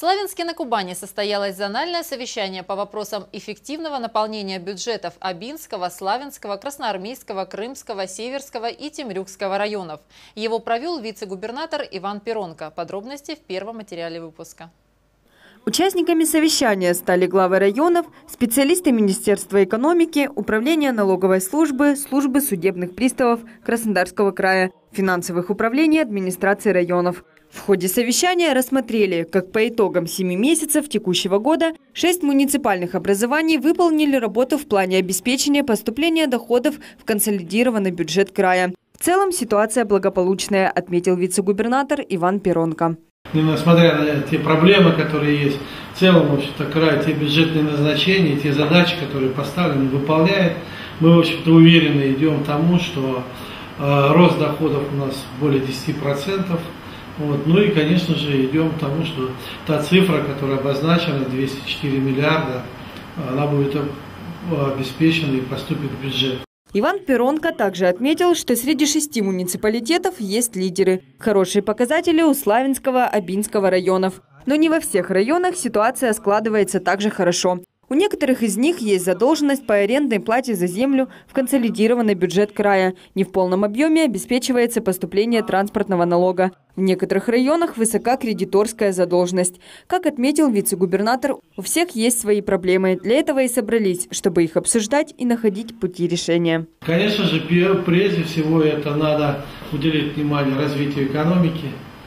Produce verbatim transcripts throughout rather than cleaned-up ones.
Славянске на Кубани состоялось зональное совещание по вопросам эффективного наполнения бюджетов Абинского, Славянского, Красноармейского, Крымского, Северского и Темрюкского районов. Его провел вице-губернатор Иван Перонко. Подробности в первом материале выпуска. Участниками совещания стали главы районов, специалисты Министерства экономики, Управления налоговой службы, службы судебных приставов Краснодарского края, финансовых управлений администрации районов. В ходе совещания рассмотрели, как по итогам семи месяцев текущего года шесть муниципальных образований выполнили работу в плане обеспечения поступления доходов в консолидированный бюджет края. В целом ситуация благополучная, отметил вице-губернатор Иван Перонко. Несмотря на те проблемы, которые есть, в целом, в общем-то, край, те бюджетные назначения, те задачи, которые поставлены, выполняет. Мы, в общем-то, уверенно идем к тому, что э, рост доходов у нас более десяти процентов. Вот. Ну и, конечно же, идем к тому, что та цифра, которая обозначена, двести четыре миллиарда, она будет обеспечена и поступит в бюджет. Иван Перонко также отметил, что среди шести муниципалитетов есть лидеры. Хорошие показатели у Славянского, Абинского районов. Но не во всех районах ситуация складывается так же хорошо. У некоторых из них есть задолженность по арендной плате за землю в консолидированный бюджет края. Не в полном объеме обеспечивается поступление транспортного налога. В некоторых районах высока кредиторская задолженность. Как отметил вице-губернатор, у всех есть свои проблемы. Для этого и собрались, чтобы их обсуждать и находить пути решения. Конечно же, прежде всего это надо уделить внимание развитию экономики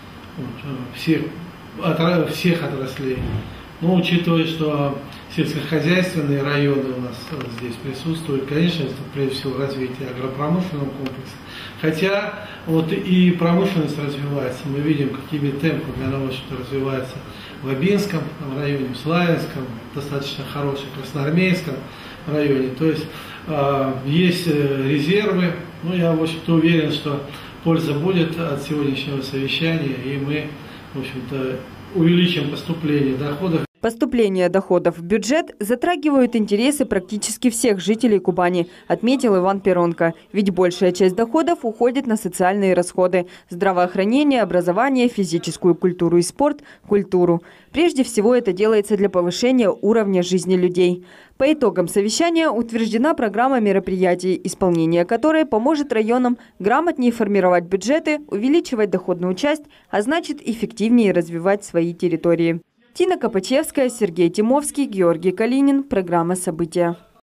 всех, всех отраслей. Но учитывая, что сельскохозяйственные районы у нас здесь присутствуют, конечно, это прежде всего развитие агропромышленного комплекса. Хотя вот и промышленность развивается. Мы видим, какими темпами она может развивается в Абинском районе, в Славянском, достаточно хорошей, в Красноармейском районе. То есть э, есть резервы. Ну, я, в общем-то, уверен, что польза будет от сегодняшнего совещания, и мы, в общем-то, увеличим поступление доходов. Поступление доходов в бюджет затрагивают интересы практически всех жителей Кубани, отметил Иван Перонко. Ведь большая часть доходов уходит на социальные расходы – здравоохранение, образование, физическую культуру и спорт, культуру. Прежде всего это делается для повышения уровня жизни людей. По итогам совещания утверждена программа мероприятий, исполнение которой поможет районам грамотнее формировать бюджеты, увеличивать доходную часть, а значит эффективнее развивать свои территории. Тина Копачевская, Сергей Тимовский, Георгий Калинин. Программа «События».